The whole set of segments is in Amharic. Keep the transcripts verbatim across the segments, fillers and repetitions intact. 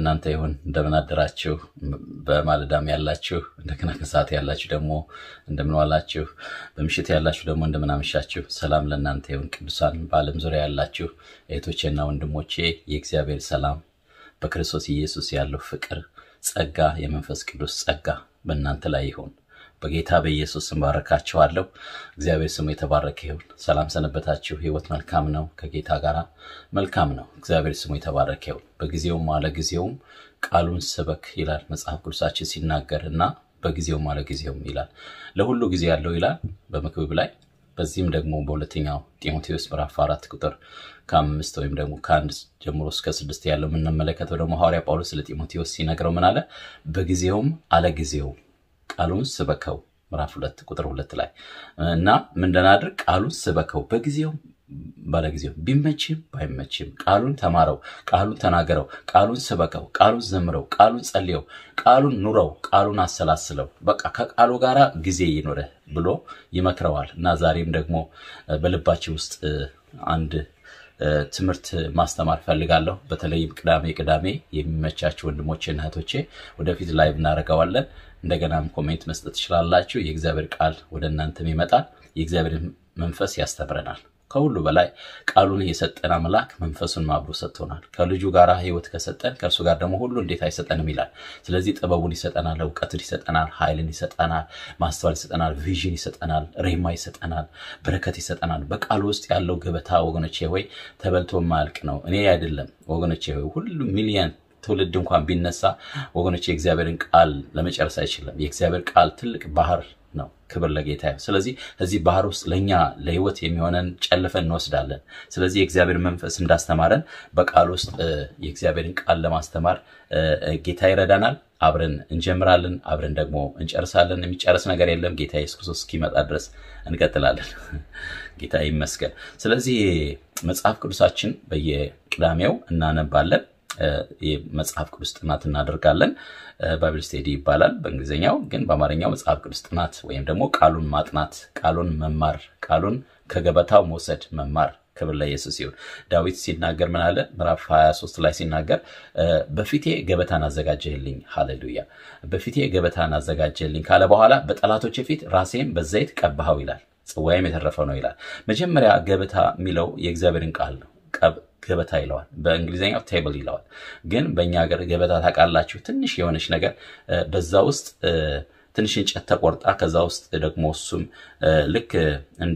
ለእናንተ ይሁን እንደምን አደራችሁ በማለዳም ያላችሁ እንደገና ከሰዓት ያላችሁ ደግሞ እንደምን ዋላችሁ በምሽት ያላችሁ ደግሞ እንደምን አመሻችሁ ሰላም ለእናንተ ይሁን ቅዱሳን በዓለም ዙሪያ ያላችሁ እህቶቼና ወንድሞቼ የእግዚአብሔር ሰላም በክርስቶስ ኢየሱስ ያለው ፍቅር ጸጋ የመንፈስ ቅዱስ ጸጋ በእናንተ ላይ ይሁን በጌታ በኢየሱስ ስም ባረካችኋለሁ እግዚአብሔር ስሙ የተባረከ ይሁን ሰላም ሰነበታችሁ ህይወት መልካም ነው ከጌታ ጋራ መልካም ነው እግዚአብሔር ስሙ የተባረከ ይሁን በጊዜውም አለ ጊዜውም ቃሉን ስበክ ይላል መጽሐፍ ቅዱሳችን ሲናገርና በጊዜውም አለ ጊዜውም ይላል ለሁሉ ጊዜ ያለው ይላል በመክብብ ላይ በዚህም ደግሞ በሁለተኛው ጢሞቴዎስ ምዕራፍ አራት ቁጥር ከአምስት ወይም ደግሞ ከአንድ ጀምሮ እስከ ስድስት ያለው ምን እንመለከተው ደግሞ ሐዋርያ ጳውሎስ ለጢሞቴዎስ ሲነግረው ምን አለ በጊዜውም አለ ጊዜውም ቃሉን ስበከው ምዕራፍ ሁለት ቁጥር ሁለት ላይ እና ምን እንደናድርግ ቃሉን ስበከው በጊዜው ባለጊዜው ቢመችም ባይመችም ቃሉን ተማረው ቃሉን ተናገረው ቃሉን ስበከው ቃሉን ዘምረው ቃሉን ጸልየው ቃሉን ኑረው ቃሉን አሰላስለው በቃ ከቃሉ ጋራ ጊዜ ይኖረ ብሎ ይመክረዋል እና ዛሬም ደግሞ በልባችን ውስጥ አንድ ትምርት ማስተማር ፈልጋለሁ በተለይ ቅዳሜ ቅዳሜ የሚመቻችሁ ወንድሞቼና እህቶቼ ወደፊት ላይቭ እናረጋዋለን እንደገናም ኮሜንት መስጠት ይችላልላችሁ የእግዚአብሔር ቃል ወደ እናንተም ይመጣል የእግዚአብሔር መንፈስ ያስተምረናል ከሁሉ በላይ ቃሉን የሰጠና አምላክ መንፈሱን ማብሩ ሰጥቶናል ከልጁ ጋራ ህይወት ከሰጠን ከእርሱ ጋር ደግሞ ሁሉ እንዴት አይሰጠንም ይላል ስለዚህ ጥበቡን ይሰጠናል ዕውቀትን ይሰጠናል ኃይልን ይሰጠናል ማስተዋል ይሰጠናል ቪዥን ይሰጠናል ሬማ ይሰጠናል በረከት ይሰጠናል በቃሉ ውስጥ ያለው ገበታ ወገኖቼ ሆይ ተበልቶ ማልቅ ነው እኔ አይደለም ወገኖቼ ሆይ ሁሉ ሚሊየን ትውልድ እንኳን ቢነሳ ወገኖቼ የእግዚአብሔርን ቃል ለመጨረስ አይችልም የእግዚአብሔር ቃል ትልቅ ባህር ነው ክብር ለጌታ ይሁን ስለዚህ እዚህ ባህር ውስጥ ለኛ ለህይወት የሚሆነን ጨልፈን እንወስዳለን ስለዚህ የእግዚአብሔር መንፈስ እንዳስተማረን በቃል ውስጥ የእግዚአብሔርን ቃል ለማስተማር ጌታ ይረዳናል አብረን እንጀምራለን አብረን ደግሞ እንጨርሳለን የሚጨርስ ነገር የለም ጌታ ኢየሱስ ክርስቶስ እስኪመጣ ድረስ እንቀጥላለን ጌታ ይመስገን ስለዚህ መጽሐፍ ቅዱሳችን በየቅዳሜው እናነባለን የመጽሐፍ ቅዱስ ጥናት እናደርጋለን ባይብል ስቴዲ ይባላል በእንግሊዘኛው ግን በአማርኛው መጽሐፍ ቅዱስ ጥናት ወይም ደግሞ ቃሉን ማጥናት ቃሉን መማር ቃሉን ከገበታው መውሰድ መማር ክብር ለኢየሱስ ይሁን ዳዊት ሲናገር ምን አለ ምዕራፍ ሃያ ሶስት ላይ ሲናገር በፊቴ ገበታን አዘጋጀህልኝ ሃሌሉያ በፊቴ ገበታን አዘጋጀህልኝ ካለ በኋላ በጠላቶቼ ፊት ራሴን በዘይት ቀባኸው ይላል ጽዋዬም የተረፈው ነው ይላል መጀመሪያ ገበታ የሚለው የእግዚአብሔርን ቃል ነው ገበታ ይለዋል በእንግሊዘኛው ቴብል ይለዋል ግን በእኛ ሀገር ገበታ ታቃላችሁ ትንሽ የሆነች ነገር በዛ ውስጥ ትንሽ እንጨት ተቆርጣ ከዛ ውስጥ ደግሞ እሱም ልክ እንደ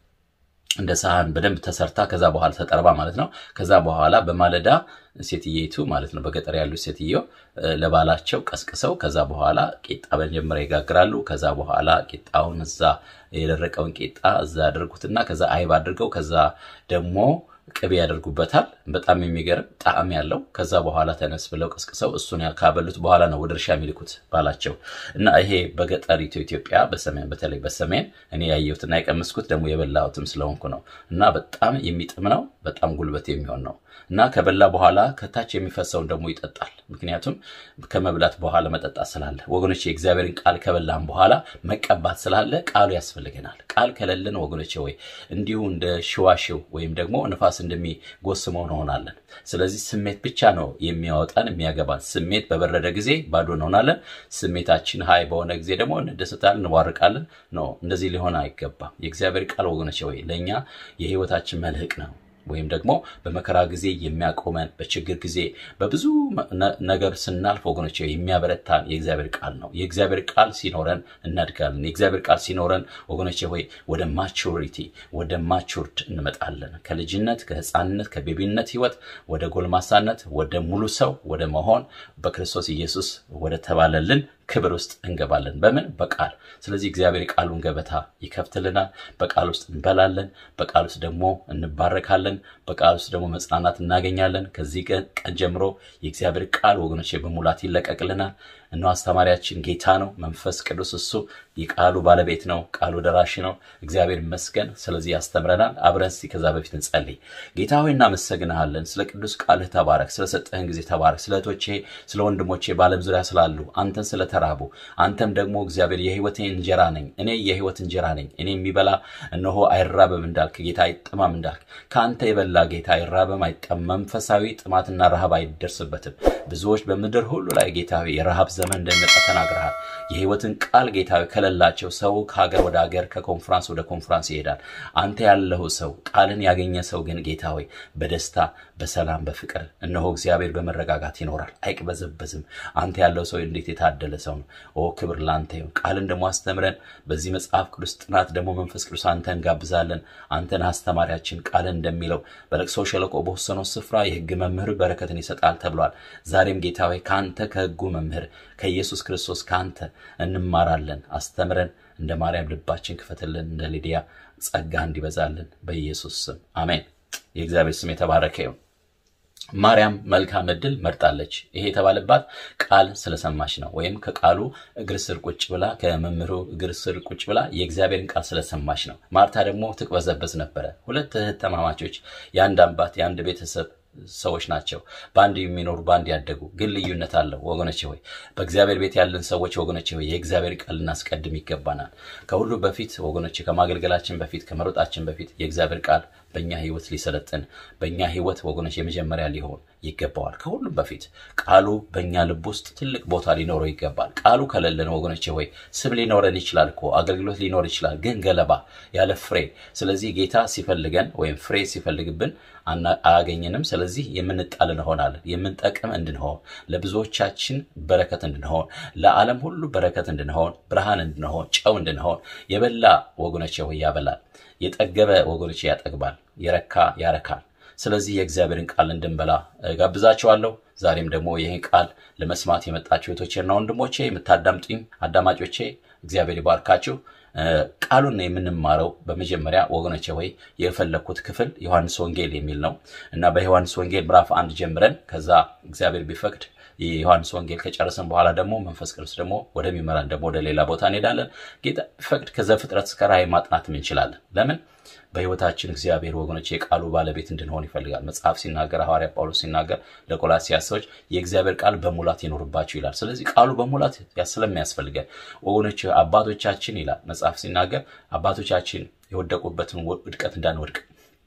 እንደ ሳህን በደንብ ተሰርታ ከዛ በኋላ ተጠርባ ማለት ነው ከዛ በኋላ በማለዳ ሴትየይቱ ማለት ነው በገጠር ያሉ ሴትየው ለባላቸው ቀስቅሰው ከዛ በኋላ ቂጣ በመጀመሪያ ይጋግራሉ ከዛ በኋላ ቂጣውን እዛ የደረቀውን ቂጣ እዛ አድርጉትና ከዛ አይብ አድርገው ከዛ ደግሞ ቅቤ ያደርጉበታል በጣም የሚገርም ጣዕም ያለው ከዛ በኋላ ተነስ ብለው ቀስቅሰው እሱን ያካበሉት በኋላ ነው ወደ እርሻ የሚልኩት ባላቸው እና ይሄ በገጠሪቱ ኢትዮጵያ በሰሜን በተለይ በሰሜን እኔ ያየሁትና የቀመስኩት ደግሞ የበላሁትም ስለሆንኩ ነው እና በጣም የሚጥም ነው በጣም ጉልበት የሚሆን ነው እና ከበላ በኋላ ከታች የሚፈሰው ደግሞ ይጠጣል ምክንያቱም ከመብላት በኋላ መጠጣት ስላለ ወገኖቼ እግዚአብሔርን ቃል ከበላን በኋላ መቀባት ስላለ ቃሉ ያስፈልገናል ቃል ከሌለን ወገኖቼ ወይ እንዲሁ እንደ ሽዋሽው ወይም ደግሞ ንፋስ እንደሚጎስመው እንሆናለን ስለዚህ ስሜት ብቻ ነው የሚያወጣን የሚያገባን ስሜት በበረደ ጊዜ ባዶ እንሆናለን ስሜታችን ሃይ በሆነ ጊዜ ደግሞ እንደሰታለን እንዋርቃለን ነው እንደዚህ ሊሆን አይገባም የእግዚአብሔር ቃል ወገኖቼ ወይ ለኛ የህይወታችን መልህቅ ነው ወይም ደግሞ በመከራ ጊዜ የሚያቆመን በችግር ጊዜ በብዙ ነገር ስናልፍ ወገኖቼ የሚያበረታን የእግዚአብሔር ቃል ነው የእግዚአብሔር ቃል ሲኖረን እናድጋለን የእግዚአብሔር ቃል ሲኖረን ወገኖቼ ሆይ ወደ ማቹሪቲ ወደ ማቹርድ እንመጣለን ከልጅነት ከህፃንነት ከቤቢነት ህይወት ወደ ጎልማሳነት ወደ ሙሉ ሰው ወደ መሆን በክርስቶስ ኢየሱስ ወደ ተባለልን ክብር ውስጥ እንገባለን በምን በቃል ስለዚህ እግዚአብሔር ቃሉን ገበታ ይከፍትልናል በቃል ውስጥ እንበላለን በቃል ውስጥ ደግሞ እንባረካለን በቃል ውስጥ ደግሞ መጽናናት እናገኛለን ከዚህ ቀን ጀምሮ የእግዚአብሔር ቃል ወገኖቼ በሙላት ይለቀቅልናል እነሆ አስተማሪያችን ጌታ ነው መንፈስ ቅዱስ እሱ የቃሉ ባለቤት ነው ቃሉ ደራሽ ነው እግዚአብሔር ይመስገን ስለዚህ ያስተምረናል አብረን እስቲ ከዛ በፊት እንጸልይ ጌታ ሆይ እናመሰግንሃለን ስለ ቅዱስ ቃልህ ተባረክ ስለ ሰጠህን ጊዜ ተባረክ ስለ እህቶቼ ስለ ወንድሞቼ በዓለም ዙሪያ ስላሉ አንተን ስለ ተራቡ አንተም ደግሞ እግዚአብሔር የሕይወቴ እንጀራ ነኝ እኔ የሕይወት እንጀራ ነኝ እኔ የሚበላ እነሆ አይራብም እንዳልክ ጌታ አይጠማም እንዳልክ ካንተ የበላ ጌታ አይራብም አይጠማም መንፈሳዊ ጥማትና ረሃብ አይደርስበትም ብዙዎች በመድር ሁሉ ላይ ጌታ ሆይ የረሃብ ዘመን እንደመጣ ተናግረሃል የሕይወትን ቃል ጌታ ሆይ ከለላቸው ሰው ከሀገር ወደ ሀገር ከኮንፈረንስ ወደ ኮንፈረንስ ይሄዳል አንተ ያለው ሰው ቃልን ያገኘ ሰው ግን ጌታ ሆይ በደስታ በሰላም በፍቅር እነሆ እግዚአብሔር በመረጋጋት ይኖራል አይቅበዘበዝም አንተ ያለው ሰው እንዴት የታደለ ሰው ነው ኦ ክብር ላንተ ይሁን ቃልን ደሞ አስተምረን በዚህ መጽሐፍ ቅዱስ ጥናት ደሞ መንፈስ ቅዱስ አንተን ጋብዛለን አንተን አስተማሪያችን ቃልን እንደሚለው በለቅሶ ሸለቆ በወሰነው ስፍራ የሕግ መምህር በረከትን ይሰጣል ተብሏል ዛሬም ጌታ ሆይ ካንተ ከሕጉ መምህር ከኢየሱስ ክርስቶስ ካንተ እንማራለን አስተምረን እንደ ማርያም ልባችን ክፈትልን እንደ ሊዲያ ጸጋ እንዲበዛልን በኢየሱስ ስም አሜን የእግዚአብሔር ስም የተባረከ ይሁን ማርያም መልካም ዕድል መርጣለች ይሄ የተባለባት ቃል ስለሰማች ነው ወይም ከቃሉ እግር ስር ቁጭ ብላ ከመምህሩ እግር ስር ቁጭ ብላ የእግዚአብሔርን ቃል ስለሰማች ነው ማርታ ደግሞ ትቅበዘበዝ ነበር ሁለት እህት ተማማቾች ያንድ አባት ያንድ ቤተሰብ ሰዎች ናቸው ባንድ የሚኖሩ ባንድ ያደጉ ግን ልዩነት አለው ወገኖቼ ሆይ በእግዚአብሔር ቤት ያለን ሰዎች ወገኖቼ ሆይ የእግዚአብሔር ቃል እናስቀድም ይገባናል ከሁሉ በፊት ወገኖቼ ከማገልገላችን በፊት ከመሮጣችን በፊት የእግዚአብሔር ቃል በእኛ ህይወት ሊሰለጥን በእኛ ህይወት ወገኖቼ የመጀመሪያ ሊሆን ይገባዋል ከሁሉ በፊት ቃሉ በእኛ ልብ ውስጥ ትልቅ ቦታ ሊኖረው ይገባል ቃሉ ከሌለን ወገኖቼ ሆይ ስም ሊኖረን ይችላል እኮ አገልግሎት ሊኖር ይችላል ግን ገለባ ያለ ፍሬ ስለዚህ ጌታ ሲፈልገን ወይም ፍሬ ሲፈልግብን አያገኘንም ስለዚህ የምንጣል እንሆናለን የምንጠቅም እንድንሆን ለብዙዎቻችን በረከት እንድንሆን ለዓለም ሁሉ በረከት እንድንሆን ብርሃን እንድንሆን ጨው እንድንሆን የበላ ወገኖቼ ሆይ ያበላል የጠገበ ወገኖቼ ያጠግባል የረካ ያረካል ስለዚህ የእግዚአብሔርን ቃል እንድንበላ ጋብዛችኋለሁ ዛሬም ደግሞ ይሄን ቃል ለመስማት የመጣችሁ እህቶቼና ወንድሞቼ የምታዳምጡኝ አዳማጮቼ እግዚአብሔር ይባርካችሁ ቃሉን የምንማረው በመጀመሪያ ወገኖቼ ሆይ የፈለኩት ክፍል ዮሐንስ ወንጌል የሚል ነው እና በዮሐንስ ወንጌል ምዕራፍ አንድ ጀምረን ከዛ እግዚአብሔር ቢፈቅድ የዮሐንስ ወንጌል ከጨረሰን በኋላ ደግሞ መንፈስ ቅዱስ ደግሞ ወደሚመራን ደግሞ ወደ ሌላ ቦታ እንሄዳለን ጌታ ቢፈቅድ ከዘፍጥረት እስከ ራዕይ ማጥናት እንችላለን ለምን በህይወታችን እግዚአብሔር ወገኖቼ የቃሉ ባለቤት እንድንሆን ይፈልጋል መጽሐፍ ሲናገር ሐዋርያ ጳውሎስ ሲናገር ለቆላስይስ ሰዎች የእግዚአብሔር ቃል በሙላት ይኖርባችሁ ይላል ስለዚህ ቃሉ በሙላት ስለሚያስፈልገን ወገኖቼ አባቶቻችን ይላል መጽሐፍ ሲናገር አባቶቻችን የወደቁበትን ውድቀት እንዳንወድቅ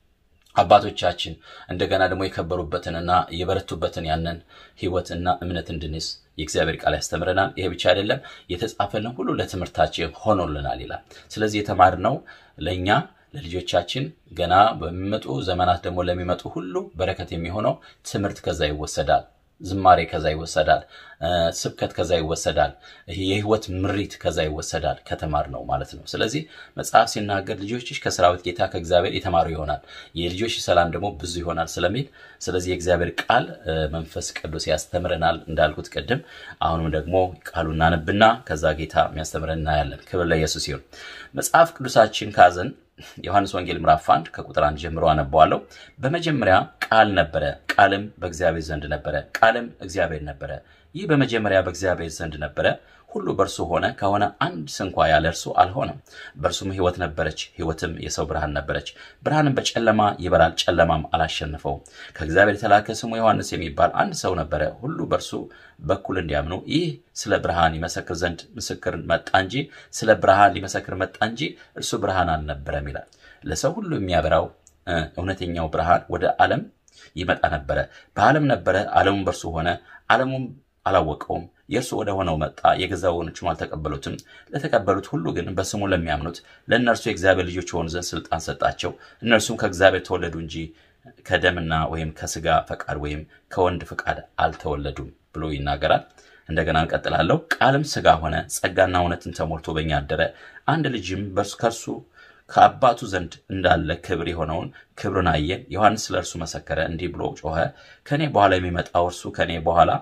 አባቶቻችን እንደገና ደግሞ የከበሩበትንና የበረቱበትን ያንን ህይወትና እምነት እንድንስ የእግዚአብሔር ቃል ያስተምረናል ይሄ ብቻ አይደለም የተጻፈልን ሁሉ ለትምህርታችን ሆኖልናል ይላል ስለዚህ የተማርነው ለኛ ለልጆቻችን ገና በሚመጡ ዘመናት ደግሞ ለሚመጡ ሁሉ በረከት የሚሆነው ትምህርት ከዛ ይወሰዳል ዝማሬ ከዛ ይወሰዳል ስብከት ከዛ ይወሰዳል የህይወት ምሪት ከዛ ይወሰዳል ከተማርነው ማለት ነው ስለዚህ መጽሐፍ ሲናገር ልጆችሽ ከሰራዊት ጌታ ከእግዚአብሔር የተማሩ ይሆናል የልጆች ሰላም ደግሞ ብዙ ይሆናል ስለሚል ስለዚህ የእግዚአብሔር ቃል መንፈስ ቅዱስ ያስተምረናል እንዳልኩት ቀደም አሁንም ደግሞ ቃሉን እናነብና ከዛ ጌታ የሚያስተምረንና ያለን ክብር ለኢየሱስ ይሁን መጽሐፍ ቅዱሳችን ካዘን ዮሐንስ ወንጌል ምዕራፍ አንድ ከቁጥር አንድ ጀምሮ አነባዋለሁ በመጀመሪያ ቃል ነበረ ቃልም በእግዚአብሔር ዘንድ ነበረ ቃልም እግዚአብሔር ነበረ ይህ በመጀመሪያ በእግዚአብሔር ዘንድ ነበረ ሁሉ በርሱ ሆነ ከሆነ አንድ ስንኳ ያለ እርሱ አልሆነም በርሱም ህይወት ነበረች ህይወትም የሰው ብርሃን ነበረች ብርሃንም በጨለማ ይበራል ጨለማም አላሸነፈው ከእግዚአብሔር የተላከ ስሙ ዮሐንስ የሚባል አንድ ሰው ነበረ ሁሉ በርሱ በኩል እንዲያምኑ ይህ ስለ ብርሃን ይመሰክር ዘንድ ምስክር መጣ እንጂ ስለ ብርሃን ሊመሰክር መጣ እንጂ እርሱ ብርሃን አልነበረም ይላል ለሰው ሁሉ የሚያበራው እውነተኛው ብርሃን ወደ ዓለም ይመጣ ነበር በዓለም ነበር ዓለሙም በርሱ ሆነ ዓለሙም አላወቀውም የርሱ ወደ ሆነው መጣ የገዛው ወንቹም አልተቀበሉትም ለተቀበሉት ሁሉ ግን በስሙ ለሚያምኑት ለእነርሱ የእግዚአብሔር ልጆች ሆኑ ዘንድ ስልጣን ሰጣቸው እነርሱም ከእግዚአብሔር ተወለዱ እንጂ ከደምና ወይም ከስጋ ፈቃድ ወይም ከወንድ ፈቃድ አልተወለዱም ብሎ ይናገራል እንደገና እንቀጥላለን ቃልም ስጋ ሆነ ጸጋና እውነትን ተሞልቶ በእኛ አደረ አንድ ልጅም በርሱ ከርሱ ከአባቱ ዘንድ እንዳለ ክብር የሆነውን ክብሩን አየን ዮሐንስ ለእርሱ መሰከረ እንዲህ ብሎ ጮኸ ከኔ በኋላ የሚመጣው እርሱ ከኔ በኋላ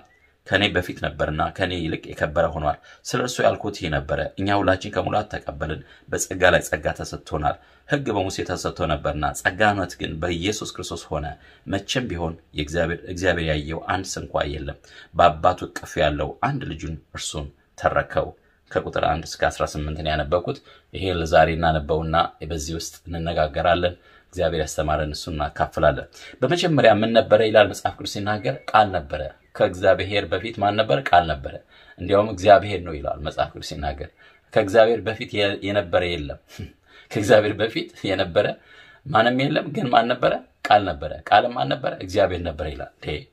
ከኔ በፊት ነበርና ከኔ ይልቅ የከበረ ሆኗል ስለርሱ ያልኩት ይሄ ነበር እኛ ሁላችን ከሙላት ተቀበልን በጸጋ ላይ ጸጋ ተሰጥቶናል ሕግ በሙሴ ተሰጥቶ ነበርና ጸጋነት ግን በኢየሱስ ክርስቶስ ሆነ መቼም ቢሆን የእግዚአብሔር እግዚአብሔር ያየው አንድ እንኳ የለም በአባቱ እቅፍ ያለው አንድ ልጁን እርሱን ተረከው ከቁጥር አንድ እስከ አስራ ስምንት ነው ያነበብኩት ይሄ ለዛሬና ነበውና በዚህ ውስጥ እንነጋገራለን እግዚአብሔር ያስተማረን እሱና ካፍላለን በመጀመሪያ ምን ነበር ይላል መጽሐፍ ቅዱስ ሲናገር ቃል ነበር ከእግዚአብሔር በፊት ማን ነበር ቃል ነበር እንዲያውም እግዚአብሔር ነው ይላል መጽሐፍ ቅዱስ ሲናገር ከእግዚአብሔር በፊት የነበረ የለም ከእግዚአብሔር በፊት የነበረ ማንም የለም ግን ማን ነበር ቃል ነበር ቃል ማን ነበር እግዚአብሔር ነበር ይላል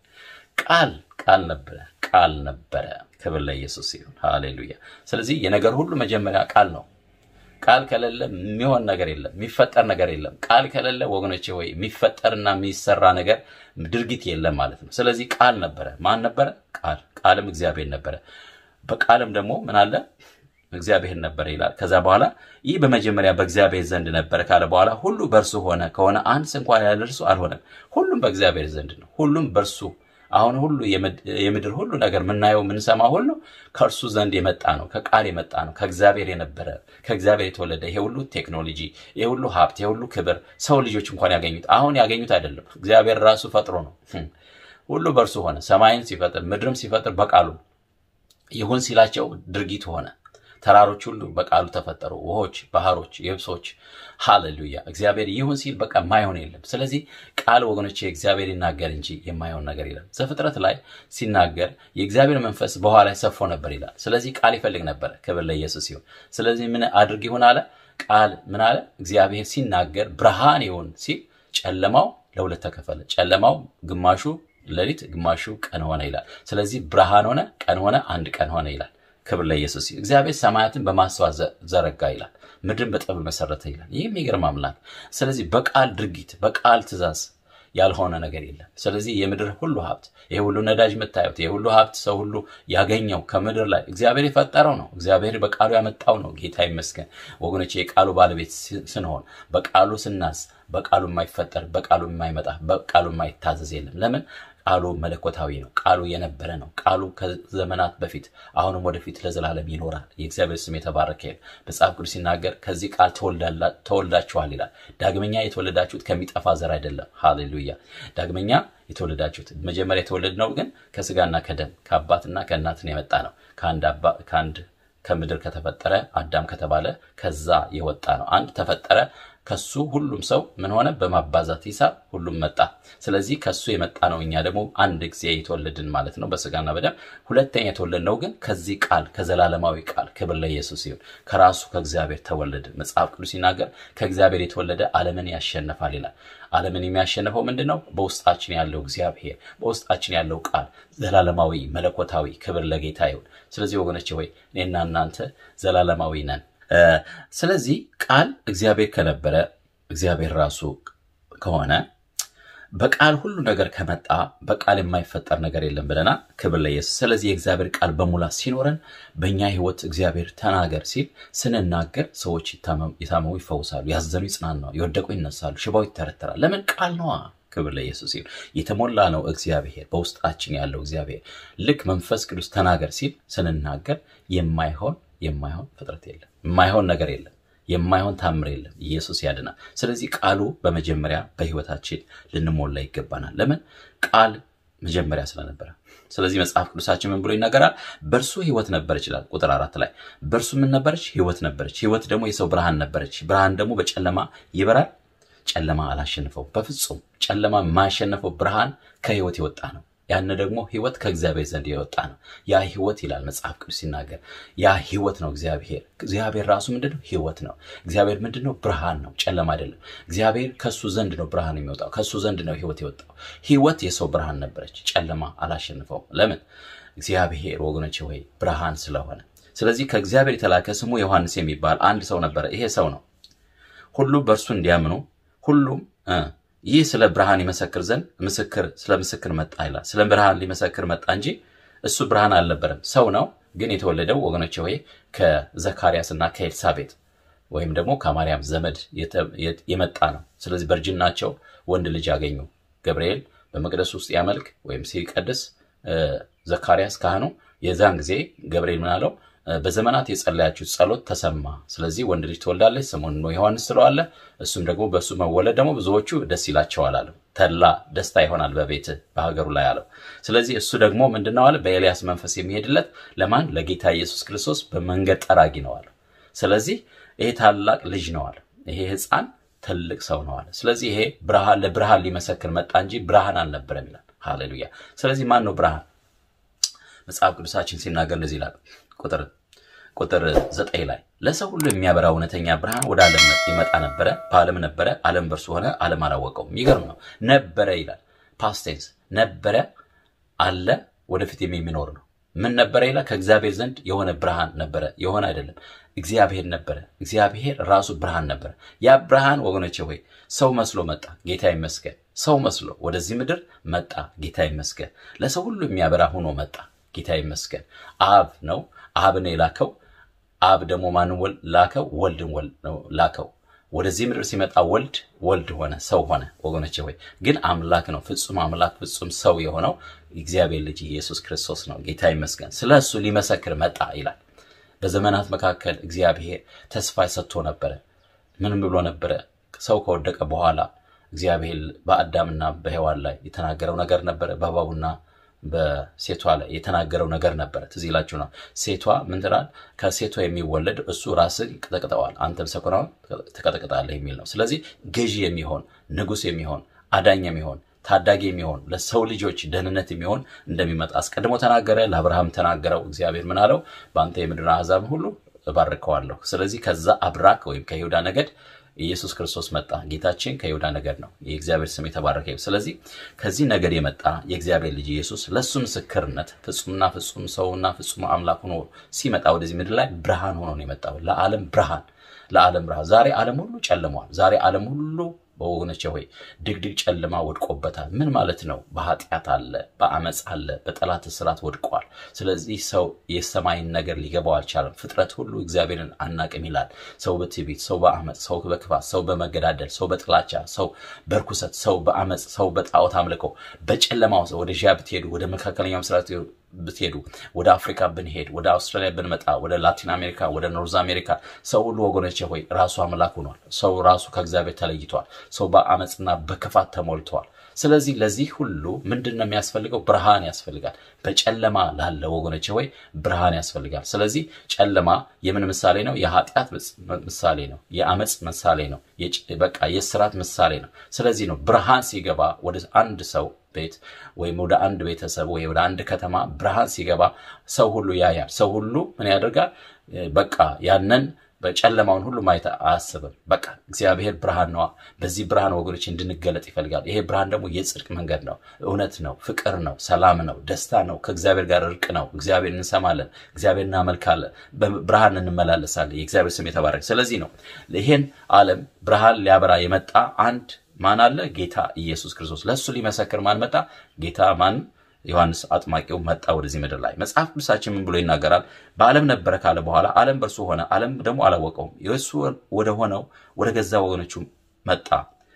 ቃል ቃል ነበር ቃል ነበር ክብር ለኢየሱስ ይሁን ሃሌሉያ ስለዚህ የነገር ሁሉ መጀመሪያ ቃል ነው ቃል ከሌለ የሚሆን ነገር የለም የሚፈጠር ነገር የለም ቃል ከሌለ ወገኖቼ ወይ የሚፈጠርና የሚሰራ ነገር ድርጊት የለም ማለት ነው ስለዚህ ቃል ነበር ማን ነበር ቃል ቃልም እግዚአብሔር ነበር በቃልም ደግሞ ምን አለ እግዚአብሔር ነበር ይላል ከዛ በኋላ ይህ በመጀመሪያ በእግዚአብሔር ዘንድ ነበር ካለ በኋላ ሁሉ በርሱ ሆነ ከሆነ አንድ እንኳን ያለ እርሱ አልሆነም ሁሉም በእግዚአብሔር ዘንድ ነው ሁሉም በርሱ አሁን ሁሉ የምድር ሁሉ ነገር ምናየው ምንሰማው ሁሉ ከርሱ ዘንድ የመጣ ነው ከቃል የመጣ ነው ከእግዚአብሔር የነበረ ከእግዚአብሔር የተወለደ ይሄ ሁሉ ቴክኖሎጂ ይሄ ሁሉ ሀብት ይሄ ሁሉ ክብር ሰው ልጆች እንኳን ያገኙት አሁን ያገኙት አይደለም እግዚአብሔር ራሱ ፈጥሮ ነው ሁሉ በርሱ ሆነ ሰማይን ሲፈጥር ምድርም ሲፈጥር በቃሉ ይሁን ሲላቸው ድርጊት ሆነ ተራሮች ሁሉ በቃሉ ተፈጠሩ ውሆች ባህሮች የብሶች ሃሌሉያ እግዚአብሔር ይሁን ሲል በቃ ማይሆን የለም ስለዚህ ቃል ወገኖቼ እግዚአብሔር ይናገር እንጂ የማይሆን ነገር የለም ዘፍጥረት ላይ ሲናገር የእግዚአብሔር መንፈስ በኋላ ላይ ሰፎ ነበር ይላል ስለዚህ ቃል ይፈልግ ነበር ክብር ለኢየሱስ ይሁን ስለዚህ ምን አድርግ ይሁን አለ ቃል ምን አለ እግዚአብሔር ሲናገር ብርሃን ይሁን ሲል ጨለማው ለሁለት ተከፈለ ጨለማው ግማሹ ሌሊት ግማሹ ቀን ሆነ ይላል ስለዚህ ብርሃን ሆነ ቀን ሆነ አንድ ቀን ሆነ ይላል ክብር ለኢየሱስ እግዚአብሔር ሰማያትን በማስተዋል ዘረጋ ይላል ምድርን በጥበብ መሰረተ ይላል ይሄ የሚገርም አምላክ ስለዚህ በቃል ድርጊት በቃል ትእዛዝ ያልሆነ ነገር የለም ስለዚህ የምድር ሁሉ ሀብት ይሄ ሁሉ ነዳጅ መታየት ይሄ ሁሉ ሀብት ሰው ሁሉ ያገኘው ከምድር ላይ እግዚአብሔር የፈጠረው ነው እግዚአብሔር በቃሉ ያመጣው ነው ጌታ ይመስገን ወገኖቼ የቃሉ ባለቤት ስንሆን በቃሉ ስናስ በቃሉ የማይፈጠር በቃሉ የማይመጣ በቃሉ የማይታዘዝ የለም ለምን ቃሉ መለኮታዊ ነው ቃሉ የነበረ ነው ቃሉ ከዘመናት በፊት አሁንም ወደፊት ለዘላለም ይኖራል የእግዚአብሔር ስም የተባረከ ይሁን መጽሐፍ ቅዱስ ሲናገር ከዚህ ቃል ተወልዳችኋል ይላል ዳግመኛ የተወለዳችሁት ከሚጠፋ ዘር አይደለም ሃሌሉያ ዳግመኛ የተወለዳችሁት መጀመሪያ የተወለድነው ግን ከስጋና ከደም ከአባትና ከእናት ነው የመጣ ነው ከአንድ አባ ከአንድ ከምድር ከተፈጠረ አዳም ከተባለ ከዛ የወጣ ነው አንድ ተፈጠረ ከሱ ሁሉም ሰው ምን ሆነ በማባዛት ሂሳብ ሁሉም መጣ ስለዚህ ከሱ የመጣ ነው እኛ ደግሞ አንድ ጊዜ የተወለድን ማለት ነው በስጋና በደም ሁለተኛ የተወለድነው ግን ከዚህ ቃል ከዘላለማዊ ቃል ክብር ለኢየሱስ ይሁን ከራሱ ከእግዚአብሔር ተወለደ መጽሐፍ ቅዱስ ሲናገር ከእግዚአብሔር የተወለደ ዓለምን ያሸንፋል ይላል ዓለምን የሚያሸንፈው ምንድነው በውስጣችን ያለው እግዚአብሔር በውስጣችን ያለው ቃል ዘላለማዊ መለኮታዊ ክብር ለጌታ ይሁን ስለዚህ ወገኖቼ ሆይ እኔና እናንተ ዘላለማዊ ነን ስለዚህ ቃል እግዚአብሔር ከነበረ እግዚአብሔር ራሱ ከሆነ በቃል ሁሉ ነገር ከመጣ በቃል የማይፈጠር ነገር የለም ብለና ክብር ለኢየሱስ ስለዚህ የእግዚአብሔር ቃል በሙላት ሲኖረን በእኛ ህይወት እግዚአብሔር ተናገር ሲል ስንናገር ሰዎች ይታመሙ ይፈወሳሉ ያዘኑ ይጽናናሉ ይወደቁ ይነሳሉ ሽባው ይተረተራል ለምን ቃል ነው ክብር ለኢየሱስ ይሁን የተሞላ ነው እግዚአብሔር በውስጣችን ያለው እግዚአብሔር ልክ መንፈስ ቅዱስ ተናገር ሲል ስንናገር የማይሆን የማይሆን ፍጥረት የለም የማይሆን ነገር የለም የማይሆን ታምር የለም ኢየሱስ ያድናል ስለዚህ ቃሉ በመጀመሪያ በህይወታችን ልንሞላ ይገባናል ለምን ቃል መጀመሪያ ስለነበረ ስለዚህ መጽሐፍ ቅዱሳችን ምን ብሎ ይናገራል በርሱ ህይወት ነበር ይችላል ቁጥር አራት ላይ በርሱ ምን ነበርች ህይወት ነበርች ህይወት ደግሞ የሰው ብርሃን ነበርች ብርሃን ደግሞ በጨለማ ይበራል ጨለማ አላሸነፈው በፍጹም ጨለማ ማሸነፈው ብርሃን ከህይወት ይወጣ ነው ያን ደግሞ ህይወት ከእግዚአብሔር ዘንድ የወጣ ነው ያ ህይወት ይላል መጽሐፍ ቅዱስ ሲናገር ያ ህይወት ነው እግዚአብሔር እግዚአብሔር ራሱ ምንድነው ህይወት ነው እግዚአብሔር ምንድነው ብርሃን ነው ጨለማ አይደለም እግዚአብሔር ከሱ ዘንድ ነው ብርሃን የሚወጣው ከሱ ዘንድ ነው ህይወት የወጣው ህይወት የሰው ብርሃን ነበረች ጨለማ አላሸነፈው ለምን እግዚአብሔር ወገኖቼ ሆይ ብርሃን ስለሆነ ስለዚህ ከእግዚአብሔር የተላከ ስሙ ዮሐንስ የሚባል አንድ ሰው ነበር ይሄ ሰው ነው ሁሉ በእርሱ እንዲያምኑ ሁሉም ይህ ስለ ብርሃን ይመሰክር ዘንድ ምስክር ስለ ምስክር መጣ ይላል ስለ ብርሃን ሊመሰክር መጣ እንጂ እሱ ብርሃን አልነበረም ሰው ነው ግን የተወለደው ወገኖቼ ሆይ ከዘካርያስና ከኤልሳቤጥ ወይም ደግሞ ከማርያም ዘመድ የመጣ ነው ስለዚህ በርጅናቸው ወንድ ልጅ ያገኙ ገብርኤል በመቅደስ ውስጥ ያመልክ ወይም ሲቀድስ ዘካርያስ ካህኑ የዛን ጊዜ ገብርኤል ምን አለው በዘመናት የጸለያችሁ ጸሎት ተሰማ ስለዚህ ወንድ ልጅ ትወልዳለች ስሙን ነው ዮሐንስ ስለዋለ እሱም ደግሞ በሱ መወለድ ደግሞ ብዙዎቹ ደስ ይላቸዋል አለው ተላ ደስታ ይሆናል በቤት በሀገሩ ላይ አለው ስለዚህ እሱ ደግሞ ምንድነው አለ በኤልያስ መንፈስ የሚሄድለት ለማን ለጌታ ኢየሱስ ክርስቶስ በመንገድ ጠራጊ ነው አለ ስለዚህ ይሄ ታላቅ ልጅ ነው አለ ይሄ ህፃን ትልቅ ሰው ነው አለ ስለዚህ ይሄ ብርሃን ለብርሃን ሊመሰክር መጣ እንጂ ብርሃን አልነበረም ይላል ሃሌሉያ ስለዚህ ማን ነው ብርሃን መጽሐፍ ቅዱሳችን ሲናገር እንደዚህ ይላል ቁጥር ቁጥር ዘጠኝ ላይ ለሰው ሁሉ የሚያበራ እውነተኛ ብርሃን ወደ ዓለም ይመጣ ነበር በዓለም ነበር ዓለም በርሱ ሆነ ዓለም አላወቀው የሚገርም ነው ነበር ይላል ፓስት ቴንስ ነበር አለ ወደፊት የሚኖር ነው ምን ነበር ይላል ከእግዚአብሔር ዘንድ የሆነ ብርሃን ነበር የሆነ አይደለም እግዚአብሔር ነበር እግዚአብሔር ራሱ ብርሃን ነበር ያ ብርሃን ወገኖቼ ሆይ ሰው መስሎ መጣ ጌታ ይመስገን ሰው መስሎ ወደዚህ ምድር መጣ ጌታ ይመስገን ለሰው ሁሉ የሚያበራ ሆኖ መጣ ጌታ ይመስገን አብ ነው አብ ነው ላከው አብ ደግሞ ማንን ወልድ ላከው ወልድን ወልድ ነው ላከው ወደዚህ ምድር ሲመጣ ወልድ ወልድ ሆነ ሰው ሆነ ወገኖቼ ሆይ ግን አምላክ ነው ፍጹም አምላክ ፍጹም ሰው የሆነው እግዚአብሔር ልጅ ኢየሱስ ክርስቶስ ነው ጌታ ይመስገን ስለሱ ሊመሰክር መጣ ይላል በዘመናት መካከል እግዚአብሔር ተስፋ ሰጥቶ ነበር ምንም ብሎ ነበር ሰው ከወደቀ በኋላ እግዚአብሔር በአዳምና በሔዋን ላይ የተናገረው ነገር ነበር በባቡና በሴቷ ላይ የተናገረው ነገር ነበር ትዚላችሁ ነው ሴቷ ምን ትላል ከሴቷ የሚወለድ እሱ ራስን ይቀጠቅጣዋል አንተም ሰኮራው ተቀጠቅጣለህ የሚል ነው ስለዚህ ገዢ የሚሆን ንጉስ የሚሆን አዳኝ የሚሆን ታዳጊ የሚሆን ለሰው ልጆች ደህንነት የሚሆን እንደሚመጣ አስቀድሞ ተናገረ ለአብርሃም ተናገረው እግዚአብሔር ምን አለው በአንተ የምድር አሕዛብ ሁሉ እባርከዋለሁ ስለዚህ ከዛ አብራክ ወይም ከይሁዳ ነገድ ኢየሱስ ክርስቶስ መጣ ጌታችን ከይሁዳ ነገድ ነው የእግዚአብሔር ስም የተባረከ ይሁን ስለዚህ ከዚህ ነገድ የመጣ የእግዚአብሔር ልጅ ኢየሱስ ለሱ ምስክርነት ፍጹምና ፍጹም ሰውና ፍጹም አምላክ ሆኖ ሲመጣ ወደዚህ ምድር ላይ ብርሃን ሆኖ ነው የመጣው ለዓለም ብርሃን ለዓለም ብርሃን ዛሬ ዓለም ሁሉ ጨልሟል ዛሬ ዓለም ሁሉ በወገኖቼ ሆይ ድግድግ ጨለማ ወድቆበታል ምን ማለት ነው በኃጢአት አለ በአመጽ አለ በጠላት እስራት ወድቋል ስለዚህ ሰው የሰማይን ነገር ሊገባው አልቻለም ፍጥረት ሁሉ እግዚአብሔርን አናቅም ይላል ሰው በትዕቢት ሰው በአመጽ ሰው በክፋት ሰው በመገዳደል ሰው በጥላቻ ሰው በርኩሰት ሰው በአመጽ ሰው በጣዖት አምልኮ በጨለማው ወደ ጂያ ብትሄዱ ወደ መካከለኛው ምስራቅ ብትሄዱ ወደ አፍሪካ ብንሄድ ወደ አውስትራሊያ ብንመጣ ወደ ላቲን አሜሪካ ወደ ኖርዝ አሜሪካ ሰው ሁሉ ወገኖቼ ሆይ ራሱ አምላክ ሆኗል ሰው ራሱ ከእግዚአብሔር ተለይቷል ሰው በአመጽና በክፋት ተሞልቷል ስለዚህ ለዚህ ሁሉ ምንድነው የሚያስፈልገው ብርሃን ያስፈልጋል በጨለማ ላለ ወገኖቼ ሆይ ብርሃን ያስፈልጋል ስለዚህ ጨለማ የምን ምሳሌ ነው የኃጢአት ምሳሌ ነው የአመጽ ምሳሌ ነው በቃ የሥራት ምሳሌ ነው ስለዚህ ነው ብርሃን ሲገባ ወደ አንድ ሰው ቤት ወይም ወደ አንድ ቤተሰብ ወይ ወደ አንድ ከተማ ብርሃን ሲገባ ሰው ሁሉ ያያል ሰው ሁሉ ምን ያደርጋል በቃ ያንን በጨለማውን ሁሉ ማይታ አያስብም በቃ እግዚአብሔር ብርሃን ነው በዚህ ብርሃን ወገኖች እንድንገለጥ ይፈልጋል ይሄ ብርሃን ደግሞ የጽድቅ መንገድ ነው እውነት ነው ፍቅር ነው ሰላም ነው ደስታ ነው ከእግዚአብሔር ጋር እርቅ ነው እግዚአብሔርን እንሰማለን እግዚአብሔርን እናመልካለን በብርሃን እንመላለሳለን የእግዚአብሔር ስም የተባረከ ስለዚህ ነው ይሄን ዓለም ብርሃን ሊያበራ የመጣ አንድ ማን አለ ጌታ ኢየሱስ ክርስቶስ ለሱ ሊመሰክር ማን መጣ ጌታ ማን ዮሐንስ አጥማቂው መጣ ወደዚህ ምድር ላይ መጽሐፍ ቅዱሳችን ምን ብሎ ይናገራል በዓለም ነበር ካለ በኋላ ዓለም በርሱ ሆነ ዓለም ደግሞ አላወቀውም የሱ ወደ ሆነው ወደ ገዛ ወገኖቹ መጣ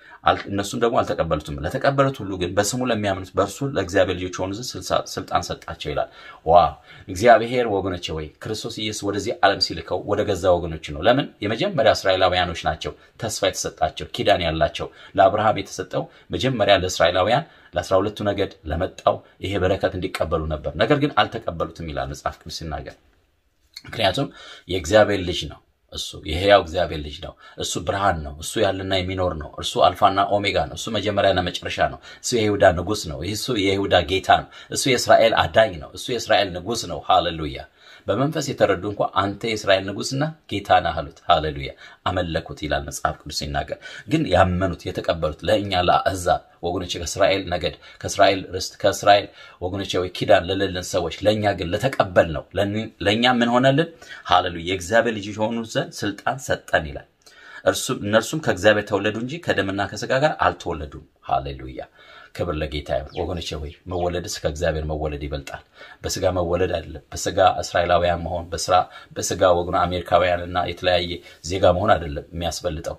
እነሱም ደግሞ አልተቀበሉትም ለተቀበሉት ሁሉ ግን በስሙ ለሚያምኑት በርሱ ለእግዚአብሔር ልጆች ሆኑ ስልጣን ሰጣቸው ይላል ዋው እግዚአብሔር ወገኖቼ ወይ ክርስቶስ ኢየሱስ ወደዚህ ዓለም ሲልከው ወደ ገዛ ወገኖቹ ነው ለምን የመጀመሪያ እስራኤላውያኖች ናቸው ተስፋ የተሰጣቸው ኪዳን ያላቸው ለአብርሃም የተሰጠው መጀመሪያ ለእስራኤላውያን ለአስራ ሁለቱ ነገድ ለመጣው ይሄ በረከት እንዲቀበሉ ነበር ነገር ግን አልተቀበሉትም ይላል መጽሐፍ ቅዱስ ሲናገር ምክንያቱም የእግዚአብሔር ልጅ ነው እሱ የሕያው እግዚአብሔር ልጅ ነው እሱ ብርሃን ነው እሱ ያለና የሚኖር ነው እሱ አልፋና ኦሜጋ ነው እሱ መጀመሪያና መጨረሻ ነው እሱ የይሁዳ ንጉስ ነው እሱ የይሁዳ ጌታ ነው እሱ የእስራኤል አዳኝ ነው እሱ የእስራኤል ንጉስ ነው ሃሌሉያ በመንፈስ የተረዱ እንኳን አንተ የእስራኤል ንጉስና ጌታ ነህ አሉት ሃሌሉያ አመለኩት ይላል መጽሐፍ ቅዱስ ሲናገር ግን ያመኑት የተቀበሉት ለእኛ ለአሕዛብ ወገኖቼ ከእስራኤል ነገድ ከእስራኤል ርስት ከእስራኤል ወገኖቼ ወይ ኪዳን ለሌለን ሰዎች ለኛ ግን ለተቀበል ነው ለኛ ምን ሆነልን ሃሌሉያ የእግዚአብሔር ልጅ ሆኑ ዘንድ ስልጣን ሰጠን ይላል እርሱ እነርሱም ከእግዚአብሔር ተወለዱ እንጂ ከደምና ከሥጋ ጋር አልተወለዱም ሃሌሉያ ክብር ለጌታ ይሁን። ወገኖቼ ሆይ መወለድስ ከእግዚአብሔር መወለድ ይበልጣል። በስጋ መወለድ አይደለም። በስጋ እስራኤላውያን መሆን በስራ በስጋ ወገኑ አሜሪካውያንና የተለያየ ዜጋ መሆን አይደለም የሚያስበልጠው።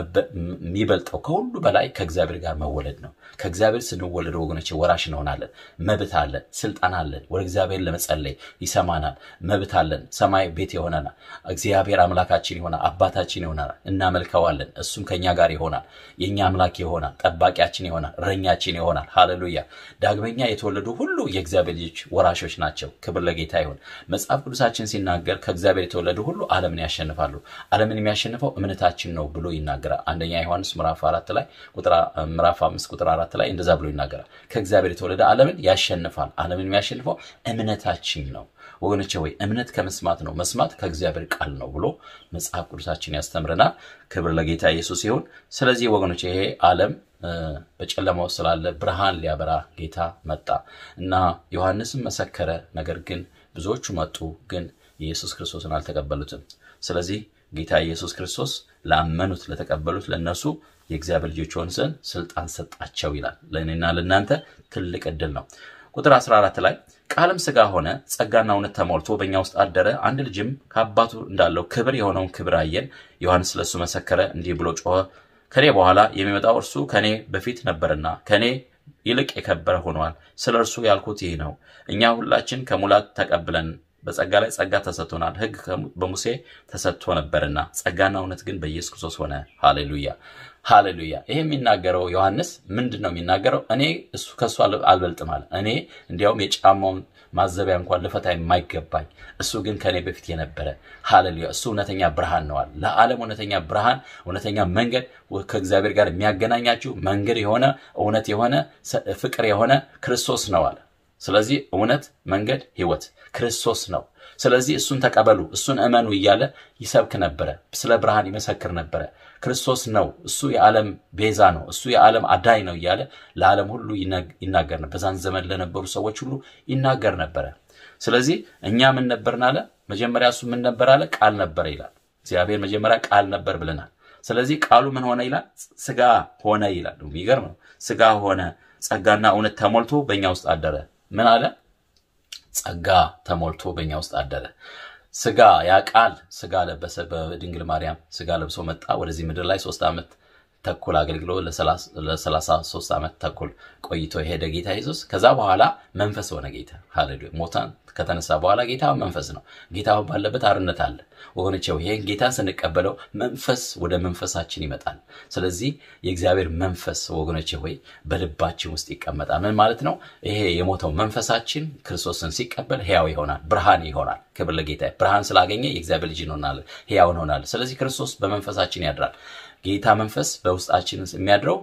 የሚበልጠው ከሁሉ በላይ ከእግዚአብሔር ጋር መወለድ ነው። ከእግዚአብሔር ስንወለድ ወገኖቼ ወራሽ እንሆናለን። መብት አለን፣ ስልጣን አለን። ወደ እግዚአብሔር ለመጸለይ ይሰማናል። መብት አለን። ሰማይ ቤት ይሆናል። እግዚአብሔር አምላካችን ይሆናል፣ አባታችን ይሆናል። እናመልከዋለን። እሱም ከኛ ጋር ይሆናል። የኛ አምላክ ይሆናል፣ ጠባቂያችን ይሆናል፣ እረኛችን ይሆናል። ሃሌሉያ። ዳግመኛ የተወለዱ ሁሉ የእግዚአብሔር ልጆች ወራሾች ናቸው። ክብር ለጌታ ይሁን። መጽሐፍ ቅዱሳችን ሲናገር ከእግዚአብሔር የተወለዱ ሁሉ ዓለምን ያሸንፋሉ። ዓለምን የሚያሸንፈው እምነታችን ነው ብሎ ይናገራል። አንደኛ ዮሐንስ ምዕራፍ አራት ላይ ቁጥር ምዕራፍ አምስት ቁጥር አራት ላይ እንደዛ ብሎ ይናገራል። ከእግዚአብሔር የተወለደ ዓለምን ያሸንፋል። ዓለምን የሚያሸንፈው እምነታችን ነው። ወገኖቼ ሆይ እምነት ከመስማት ነው፣ መስማት ከእግዚአብሔር ቃል ነው ብሎ መጽሐፍ ቅዱሳችን ያስተምረናል። ክብር ለጌታ ኢየሱስ ይሁን። ስለዚህ ወገኖቼ ይሄ ዓለም በጨለማው ስላለ ብርሃን ሊያበራ ጌታ መጣ እና ዮሐንስም መሰከረ። ነገር ግን ብዙዎቹ መጡ፣ ግን ኢየሱስ ክርስቶስን አልተቀበሉትም። ስለዚህ ጌታ ኢየሱስ ክርስቶስ ላመኑት ለተቀበሉት ለነሱ የእግዚአብሔር ልጆች ሆኑ ዘንድ ስልጣን ሰጣቸው ይላል። ለእኔና ለእናንተ ትልቅ ዕድል ነው። ቁጥር አስራ አራት ላይ ቃልም ሥጋ ሆነ ጸጋና እውነት ተሞልቶ በእኛ ውስጥ አደረ፣ አንድ ልጅም ከአባቱ እንዳለው ክብር የሆነውን ክብር አየን። ዮሐንስ ለሱ መሰከረ እንዲህ ብሎ ጮኸ፣ ከኔ በኋላ የሚመጣው እርሱ ከኔ በፊት ነበርና ከኔ ይልቅ የከበረ ሆኗል። ስለ እርሱ ያልኩት ይህ ነው። እኛ ሁላችን ከሙላት ተቀብለን በጸጋ ላይ ጸጋ ተሰጥቶናል። ሕግ በሙሴ ተሰጥቶ ነበርና ጸጋና እውነት ግን በኢየሱስ ክርስቶስ ሆነ። ሃሌሉያ ሃሌሉያ። ይሄ የሚናገረው ዮሐንስ ምንድነው የሚናገረው? እኔ እሱ ከሱ አልበልጥም አለ። እኔ እንዲያውም የጫማውን ማዘቢያ እንኳን ልፈታ የማይገባኝ እሱ ግን ከኔ በፊት የነበረ። ሃሌሉያ። እሱ እውነተኛ ብርሃን ነው አለ። ለዓለም እውነተኛ ብርሃን፣ እውነተኛ መንገድ፣ ከእግዚአብሔር ጋር የሚያገናኛችሁ መንገድ የሆነ እውነት የሆነ ፍቅር የሆነ ክርስቶስ ነው አለ። ስለዚህ እውነት፣ መንገድ፣ ህይወት ክርስቶስ ነው። ስለዚህ እሱን ተቀበሉ፣ እሱን እመኑ እያለ ይሰብክ ነበር። ስለ ብርሃን ይመሰክር ነበር። ክርስቶስ ነው፣ እሱ የዓለም ቤዛ ነው፣ እሱ የዓለም አዳኝ ነው እያለ ለዓለም ሁሉ ይናገር ነበር። በዛን ዘመን ለነበሩ ሰዎች ሁሉ ይናገር ነበር። ስለዚህ እኛ ምን ነበርን አለ? መጀመሪያ እሱ ምን ነበር አለ? ቃል ነበር ይላል። እግዚአብሔር መጀመሪያ ቃል ነበር ብለናል። ስለዚህ ቃሉ ምን ሆነ ይላል? ሥጋ ሆነ ይላል። የሚገርም ነው። ሥጋ ሆነ፣ ጸጋና እውነት ተሞልቶ በእኛ ውስጥ አደረ። ምን አለ? ጸጋ ተሞልቶ በእኛ ውስጥ አደረ። ሥጋ ያ ቃል ሥጋ ለበሰ። በድንግል ማርያም ሥጋ ለብሶ መጣ ወደዚህ ምድር ላይ ሶስት ዓመት ተኩል አገልግሎ ለሰላሳ ሶስት ዓመት ተኩል ቆይቶ ሄደ ጌታ ኢየሱስ። ከዛ በኋላ መንፈስ ሆነ ጌታ። ሃሌሉያ። ሞታን ከተነሳ በኋላ ጌታ መንፈስ ነው። ጌታ ባለበት አርነት አለ። ወገኖቼ ይሄን ጌታ ስንቀበለው መንፈስ ወደ መንፈሳችን ይመጣል። ስለዚህ የእግዚአብሔር መንፈስ ወገኖቼ ሆይ በልባችን ውስጥ ይቀመጣል። ምን ማለት ነው? ይሄ የሞተው መንፈሳችን ክርስቶስን ሲቀበል ሕያው ይሆናል፣ ብርሃን ይሆናል። ክብር ለጌታ። ብርሃን ስላገኘ የእግዚአብሔር ልጅ እንሆናል፣ ሕያው እንሆናል። ስለዚህ ክርስቶስ በመንፈሳችን ያድራል። ጌታ መንፈስ በውስጣችን የሚያድረው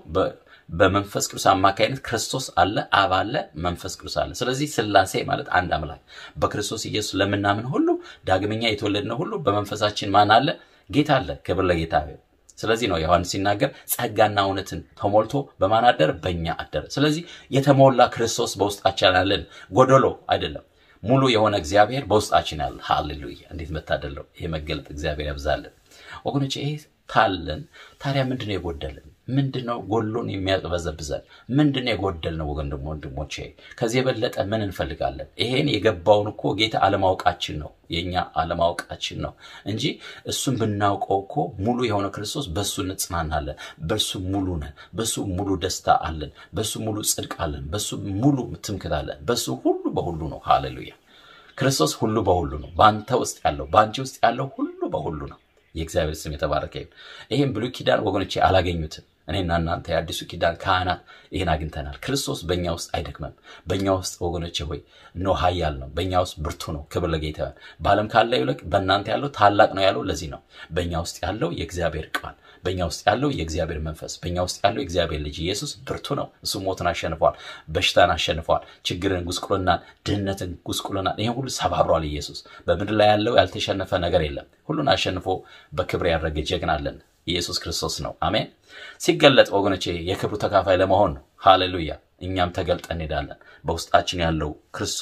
በመንፈስ ቅዱስ አማካይነት ክርስቶስ አለ፣ አብ አለ፣ መንፈስ ቅዱስ አለ። ስለዚህ ሥላሴ ማለት አንድ አምላክ በክርስቶስ ኢየሱስ ለምናምን ሁሉ ዳግመኛ የተወለድነው ሁሉ በመንፈሳችን ማን አለ? ጌታ አለ። ክብር ለጌታ። ስለዚህ ነው ዮሐንስ ሲናገር ጸጋና እውነትን ተሞልቶ በማን አደረ? በእኛ አደረ። ስለዚህ የተሞላ ክርስቶስ በውስጣችን አለን። ጎደሎ አይደለም፣ ሙሉ የሆነ እግዚአብሔር በውስጣችን አለ። ሃሌሉያ። እንዴት መታደል ነው! ይሄ መገለጥ እግዚአብሔር ያብዛልን ወገኖቼ። ይሄ ታለን ታዲያ ምንድነው የጎደለን? ምንድነው ጎሎን የሚያበዘብዘን? ምንድነው የጎደልነው? ወገን ደሞ ወንድሞቼ ከዚህ የበለጠ ምን እንፈልጋለን? ይሄን የገባውን እኮ ጌታ አለማወቃችን ነው፣ የኛ አለማወቃችን ነው እንጂ እሱን ብናውቀው እኮ ሙሉ የሆነ ክርስቶስ በሱ እንጽናናለን። በሱ ሙሉ ነን፣ በሱ ሙሉ ደስታ አለን፣ በሱ ሙሉ ጽድቅ አለን፣ በሱ ሙሉ ትምክህት አለን። በሱ ሁሉ በሁሉ ነው። ሃሌሉያ። ክርስቶስ ሁሉ በሁሉ ነው። ባንተ ውስጥ ያለው ባንቺ ውስጥ ያለው ሁሉ በሁሉ ነው። የእግዚአብሔር ስም የተባረከ ይሁን። ይሄን ብሉይ ኪዳን ወገኖቼ አላገኙትም። እኔና እናንተ የአዲሱ ኪዳን ካህናት ይሄን አግኝተናል። ክርስቶስ በእኛ ውስጥ አይደክምም። በእኛ ውስጥ ወገኖቼ ሆይ ነው ኃያል ነው። በእኛ ውስጥ ብርቱ ነው። ክብር ለጌታ። በዓለም ካለ ይልቅ በእናንተ ያለው ታላቅ ነው ያለው ለዚህ ነው። በእኛ ውስጥ ያለው የእግዚአብሔር ቃል፣ በእኛ ውስጥ ያለው የእግዚአብሔር መንፈስ፣ በእኛ ውስጥ ያለው የእግዚአብሔር ልጅ ኢየሱስ ብርቱ ነው። እሱ ሞትን አሸንፏል፣ በሽታን አሸንፏል፣ ችግርን፣ ጉስቁልናን፣ ድህነትን፣ ጉስቁልናን ይሄን ሁሉ ሰባብሯል ኢየሱስ። በምድር ላይ ያለው ያልተሸነፈ ነገር የለም። ሁሉን አሸንፎ በክብር ያደረገ ጀግና አለን። ኢየሱስ ክርስቶስ ነው። አሜን። ሲገለጥ ወገኖቼ የክብሩ ተካፋይ ለመሆን ሃሌሉያ እኛም ተገልጠን እንሄዳለን። በውስጣችን ያለው ክርስቶስ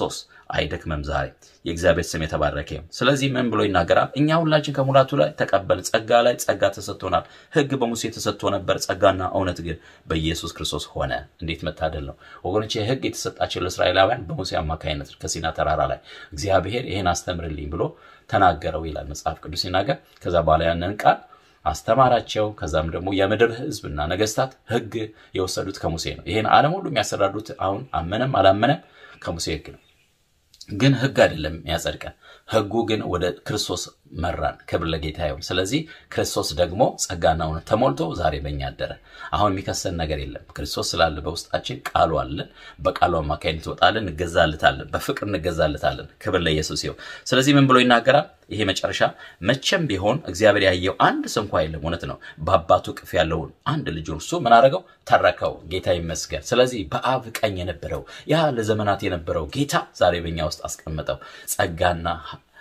አይደክምም ዛሬ የእግዚአብሔር ስም የተባረከ ይሁን ስለዚህ ምን ብሎ ይናገራል እኛ ሁላችን ከሙላቱ ላይ ተቀበል ጸጋ ላይ ጸጋ ተሰጥቶናል ሕግ በሙሴ ተሰጥቶ ነበር ጸጋና እውነት ግን በኢየሱስ ክርስቶስ ሆነ እንዴት መታደል ነው ወገኖቼ ሕግ የተሰጣቸው ለእስራኤላውያን በሙሴ አማካይነት ከሲና ተራራ ላይ እግዚአብሔር ይሄን አስተምርልኝ ብሎ ተናገረው ይላል መጽሐፍ ቅዱስ ሲናገር ከዛ በኋላ ያንን ቃል አስተማራቸው ከዛም ደግሞ የምድር ህዝብና ነገስታት ሕግ የወሰዱት ከሙሴ ነው ይሄን ዓለም ሁሉ የሚያሰራዱት አሁን አመነም አላመነም ከሙሴ ሕግ ነው ግን ሕግ አይደለም ያጸድቀን ሕጉ ግን ወደ ክርስቶስ መራን ክብር ለጌታ ይሁን ስለዚህ ክርስቶስ ደግሞ ጸጋና እውነት ተሞልቶ ዛሬ በእኛ አደረ አሁን የሚከሰን ነገር የለም ክርስቶስ ስላለ በውስጣችን ቃሉ አለ በቃሉ አማካይነት ወጣለን እንገዛለታለን በፍቅር እንገዛለታለን ክብር ለኢየሱስ ይሁን ስለዚህ ምን ብሎ ይናገራል ይሄ መጨረሻ መቼም ቢሆን እግዚአብሔር ያየው አንድ ስንኳ የለም እውነት ነው በአባቱ ቅፍ ያለው አንድ ልጅ እርሱ ምን አረጋው ተረከው ጌታ ይመስገን ስለዚህ በአብ ቀኝ የነበረው ያ ለዘመናት የነበረው ጌታ ዛሬ በእኛ ውስጥ አስቀመጠው ጸጋና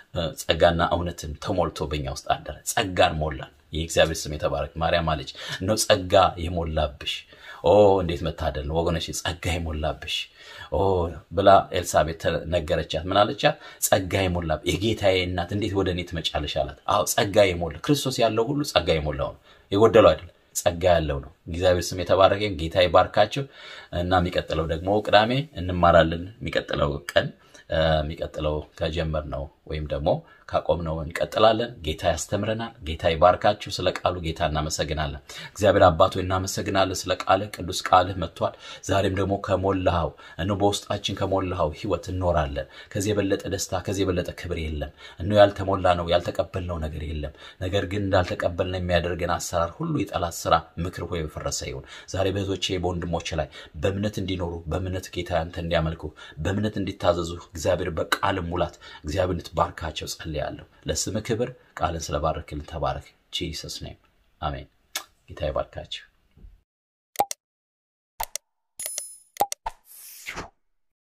ጸጋና እውነትን ተሞልቶ በእኛ ውስጥ አደረ ጸጋን ሞላን የእግዚአብሔር ስም የተባረከ ማርያም አለች ነው ጸጋ የሞላብሽ ኦ እንዴት መታደል ነው ወገኖቼ ጸጋ የሞላብሽ ኦ ብላ ኤልሳቤጥ ነገረቻት ምን አለቻት ጸጋ የሞላብ የጌታዬ እናት እንዴት ወደኔ ትመጫለሽ አላት አዎ ጸጋ የሞላ ክርስቶስ ያለው ሁሉ ጸጋ የሞላው ነው የጎደለው አይደል ጸጋ ያለው ነው እግዚአብሔር ስም የተባረከ ጌታ ይባርካችሁ እና የሚቀጥለው ደግሞ ቅዳሜ እንማራለን የሚቀጥለው ቀን የሚቀጥለው ከጀመር ነው ወይም ደግሞ ካቆምነው እንቀጥላለን ጌታ ያስተምረናል ጌታ ይባርካችሁ ስለ ቃሉ ጌታ እናመሰግናለን እግዚአብሔር አባቶ እናመሰግናለን ስለ ቃል ቅዱስ ቃል መጥቷል ዛሬም ደግሞ ከሞላው እነ በውስጣችን ከሞላው ህይወት እንኖራለን ከዚህ የበለጠ ደስታ ከዚህ የበለጠ ክብር የለም እነ ያልተሞላ ነው ያልተቀበልነው ነገር የለም ነገር ግን እንዳልተቀበልነው የሚያደርገን አሰራር ሁሉ የጠላት ስራ ምክር ሆይ በፈረሰ ይሁን ዛሬ በህዞቼ በወንድሞቼ ላይ በእምነት እንዲኖሩ በእምነት ጌታ አንተ እንዲያመልኩ በእምነት እንዲታዘዙ እግዚአብሔር በቃል ሙላት እግዚአብሔር እንድትባርካቸው ጸልያለሁ ለስም ክብር ቃልን ስለባረክልን ተባረክ ጂሰስ ኔም አሜን ጌታ ይባርካችሁ